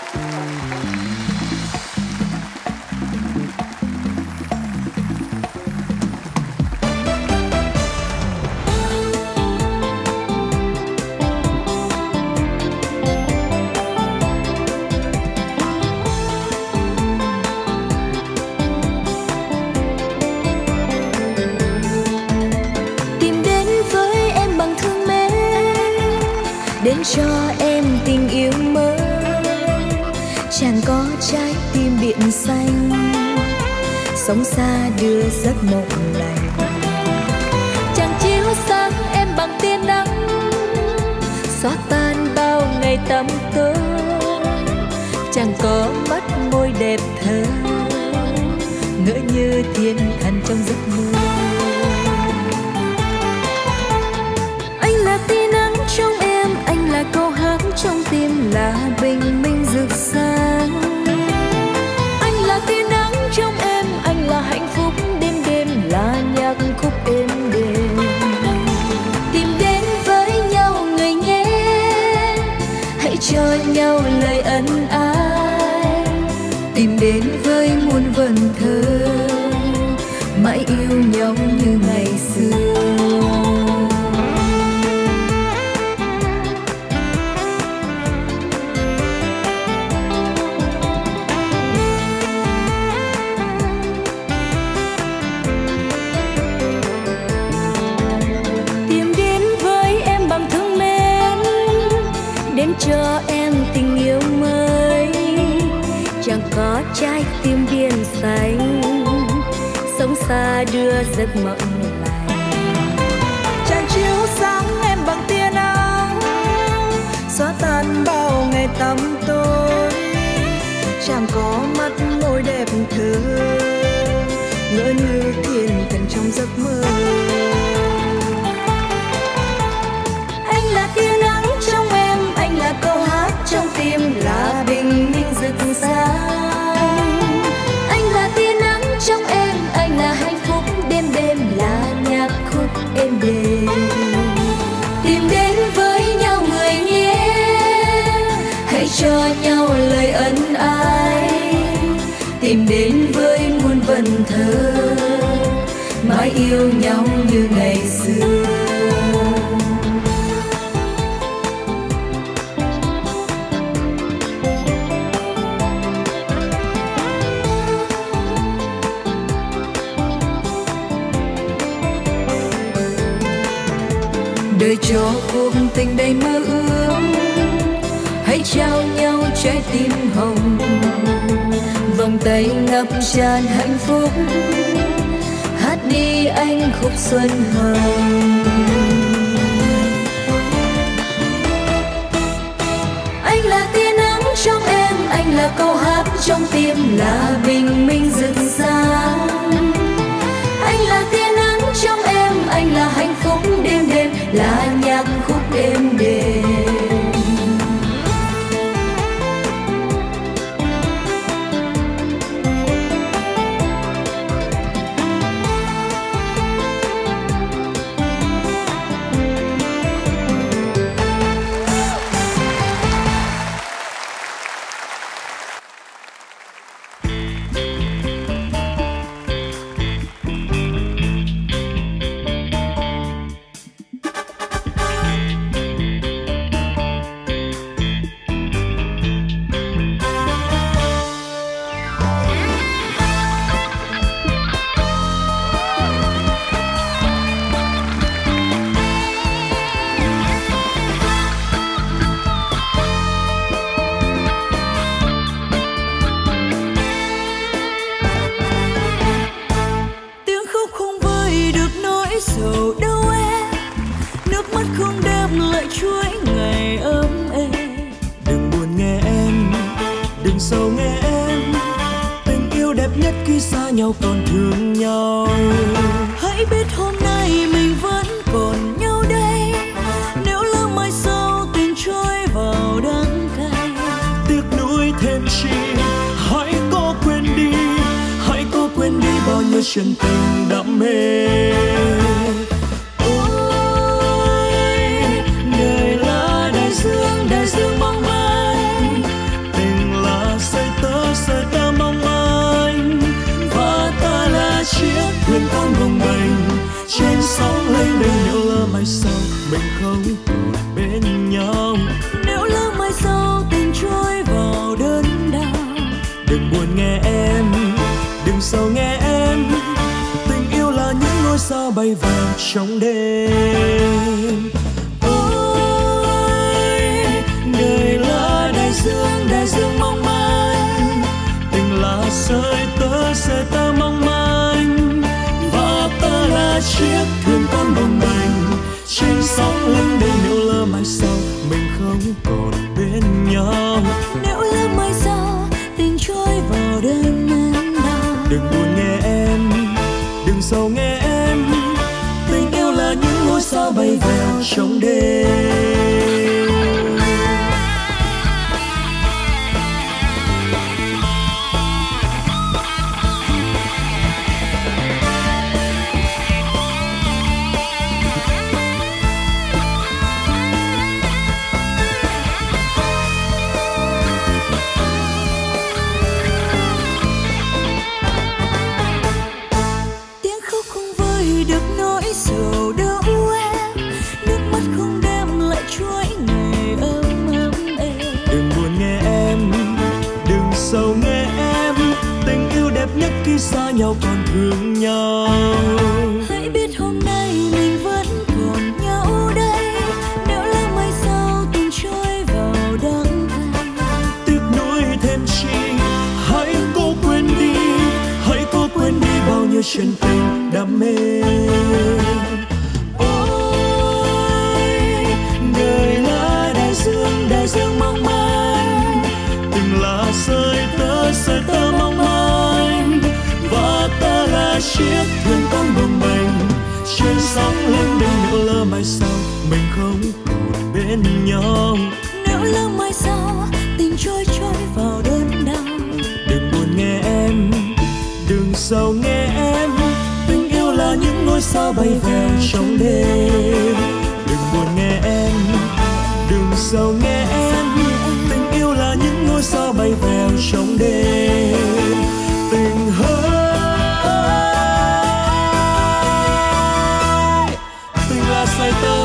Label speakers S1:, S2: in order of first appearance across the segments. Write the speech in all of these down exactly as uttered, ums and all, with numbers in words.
S1: Đến cho em tình yêu mới, chẳng có trái tim biển xanh, sống xa đưa giấc mộng lành. Chẳng chiếu sáng em bằng tia nắng, xóa tan bao ngày tăm tối. Chẳng có mắt môi đẹp thơ, ngỡ như thiên thần trong giấc mơ. Anh là tia nắng trong em, anh là câu hát trong tim, là bình minh rực sáng. Anh là tia nắng trong em, anh là hạnh phúc đêm đêm, là nhạc khúc êm đềm. Tìm đến với nhau người nhé, hãy cho nhau lời ân ái. Tìm đến với muôn vần thơ, mãi yêu nhau như ngày xưa. Cho em tình yêu mới, chẳng có trái tim biển xanh, sống xa đưa giấc mộng lành. Chẳng chiếu sáng em bằng tia nắng, xóa tan bao ngày tăm tối. Chẳng có mắt môi đẹp thơ, ngỡ như thiên thần trong giấc mơ. Anh là tia nắng trong em, anh là câu hát trong tim, là bình minh rực sáng. Anh là tia nắng trong em, anh là hạnh phúc đêm đêm, là nhạc khúc êm đềm. Tìm đến với nhau người nhé, hãy cho nhau lời ân ái. Tìm đến với muôn vần thơ, mãi yêu nhau như ngày xưa. Đời cho cuộc tình đầy mơ ước, hãy trao nhau trái tim hồng. Vòng tay ngập tràn hạnh phúc, hát đi anh khúc xuân hồng. Anh là tia nắng trong em, anh là câu hát trong tim, là bình minh rực sáng. Anh là tia nắng trong em, anh là hạnh phúc đêm đêm, là nhạc khúc êm đềm.
S2: Còn thương nhau, hãy biết hôm nay mình vẫn còn nhau đây. Nếu lỡ mai sau tình trôi vào đắng cay, tiếc nuối thêm chi, hãy cố quên đi, hãy cố quên đi bao nhiêu chuyện tình đam mê. Ôi, đời là đại dương, đại dương mong manh, tình là đừng sầu nghe em, tình yêu là những ngôi sao bay vào trong đêm. Ôi đời là đại dương, đại dương mong manh, tình là sợi tơ, sợi tơ mong manh, và ta là chiếc thuyền con bồng bềnh trên sóng lưng đây. Nếu lỡ mai sau mình không còn bên nhau,
S1: nếu lỡ mai sau tình trôi vào đêm em đau.
S2: Đừng buồn nghe em, đừng sầu nghe em, tình yêu là những ngôi sao bay vào trong đêm.
S1: Sầu đâu em, nước mắt không đem lại chuỗi ngày ấm ấm em.
S2: Đừng buồn nghe em, đừng sầu nghe em, tình yêu đẹp nhất khi xa nhau còn thương nhau.
S1: Hãy biết hôm nay mình vẫn còn nhau đây, nếu lỡ mai sau tình trôi vào đắng cay.
S2: Tiếc nuối thêm chi, hãy cố quên đi, hãy cố quên đi bao nhiêu chuyện tình đam mê. Đại dương mong manh, tình là sợi tơ, sợi tơ mong manh, và ta là chiếc thuyền con bồng bềnh trên sóng lênh đênh. Nếu lỡ mai sau mình không còn bên nhau,
S1: nếu lỡ mai sau tình trôi trôi vào đớn đau.
S2: Đừng buồn nghe em, đừng sầu nghe em, tình yêu là những ngôi sao bay vào trong đêm. Đừng buồn nghe em, đừng sầu nghe em, tình yêu là những ngôi sao bay vào trong đêm. Tình hỡi, tình là sợi tơ.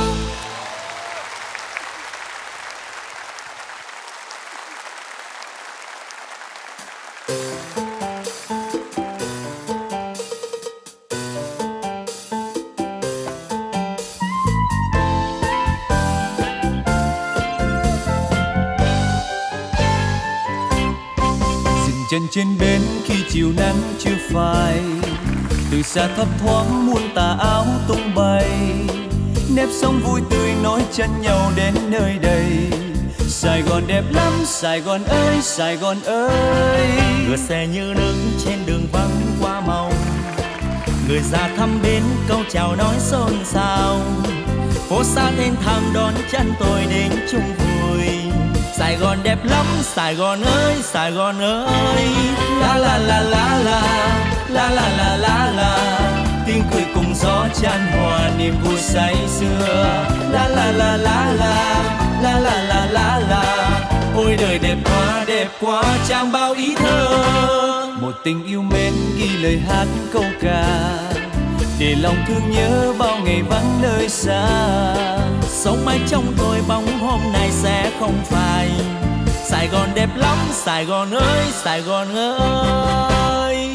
S3: Chân trên bến khi chiều nắng chưa phai, từ xa thấp thoáng muôn tà áo tung bay, nếp sống vui tươi nói chân nhau đến nơi đây. Sài Gòn đẹp lắm, Sài Gòn ơi, Sài Gòn ơi.
S4: Ngựa xe như nước trên đường vắng qua màu, người già thăm bến câu chào nói xôn xao, phố xa thênh thang đón chân tôi đến chung vui. Sài Gòn đẹp lắm, Sài Gòn ơi, Sài Gòn ơi. La la la la la, la la la la la, tiếng cười cùng gió chan hòa niềm vui say sưa. La la la la la, la la la la la, ôi đời đẹp quá, đẹp quá trang bao ý thơ.
S3: Một tình yêu mến ghi lời hát câu ca, để lòng thương nhớ bao ngày vắng nơi xa.
S4: Sống mãi trong tôi bóng hôm nay sẽ không phai. Sài Gòn đẹp lắm, Sài Gòn ơi, Sài Gòn ơi.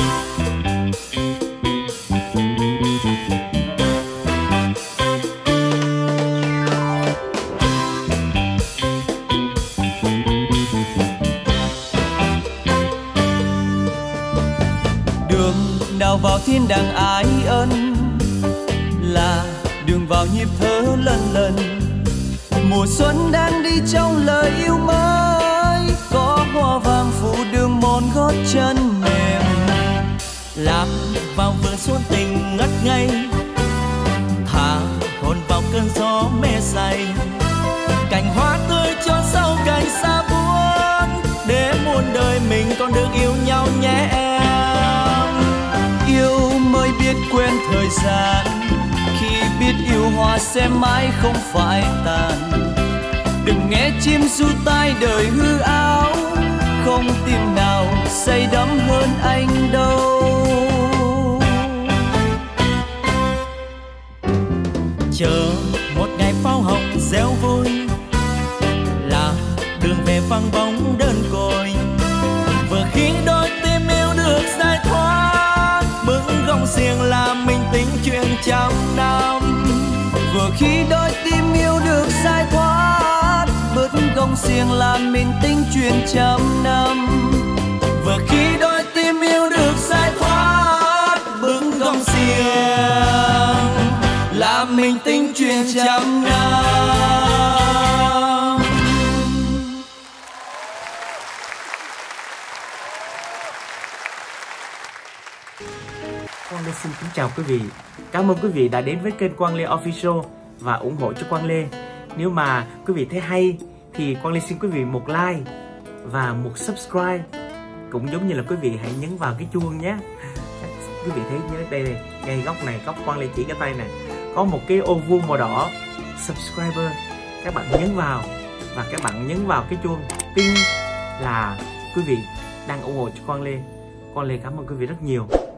S3: Đường nào vào thiên đàng ái ân, là đường vào nhịp thở lần lần. Mùa xuân đang đi trong lời yêu mới, có hoa vàng phủ đường mòn gót chân mềm.
S4: Lạc vào vườn xuân tình ngất ngây, thả hồn vào cơn gió mê say. Cành hoa tươi cho sau cành xa buồn, để muôn đời mình còn được yêu nhau nhé em.
S3: Yêu mới biết quên thời gian, khi biết yêu hoa sẽ mãi không phải tàn. Đừng nghe chim ru tai đời hư áo, không tim nào say đắm hơn anh đâu.
S4: Chờ một ngày pháo hồng reo vui, là đường về vắng bóng đơn côi. Vừa khi đôi tim yêu được giải thoát, riêng là mình tính chuyện trăm năm.
S3: Vừa khi đôi tim yêu được giải thoát, bớt gông xiềng là mình tính chuyện trăm năm.
S4: Vừa khi đôi tim yêu được giải thoát, bớt gông xiềng là mình tính chuyện trăm năm.
S5: Quang Lê xin kính chào quý vị. Cảm ơn quý vị đã đến với kênh Quang Lê Official và ủng hộ cho Quang Lê. Nếu mà quý vị thấy hay thì Quang Lê xin quý vị một like và một subscribe. Cũng giống như là quý vị hãy nhấn vào cái chuông nhé. Quý vị thấy nhớ đây này, ngay góc này, góc Quang Lê chỉ cái tay này, có một cái ô vuông màu đỏ subscriber. Các bạn nhấn vào và các bạn nhấn vào cái chuông ping là quý vị đang ủng hộ cho Quang Lê. Quang Lê cảm ơn quý vị rất nhiều.